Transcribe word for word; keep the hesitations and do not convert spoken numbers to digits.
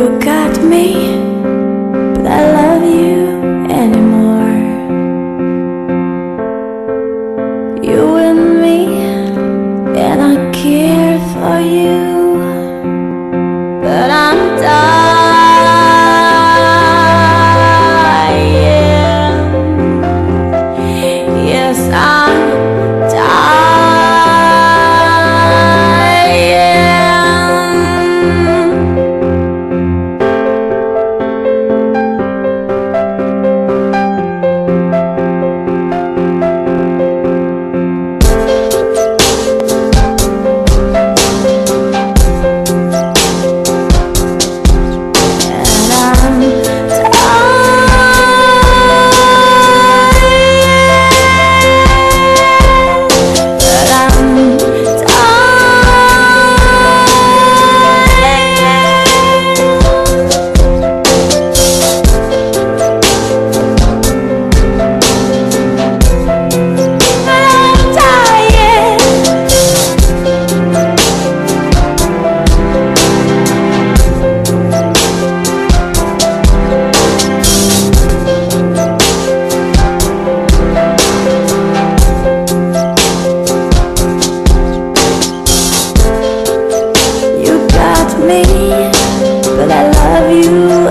You got me, but I love you anymore. You and me, and I care for you, but I'm dying. Yes, I'm dying. Me, but I love you